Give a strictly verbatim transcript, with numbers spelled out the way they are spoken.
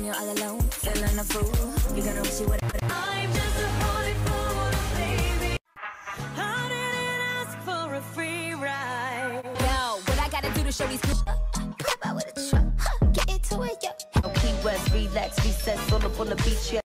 you're all alone, feeling a fool. You're gonna wish you would. I'm just a holy fool, baby. I didn't ask for a free ride. Yo, what I gotta do to show these people? Pop out with a truck, get into it, yo. Key West, relax, recess, roll up on the beach, yeah.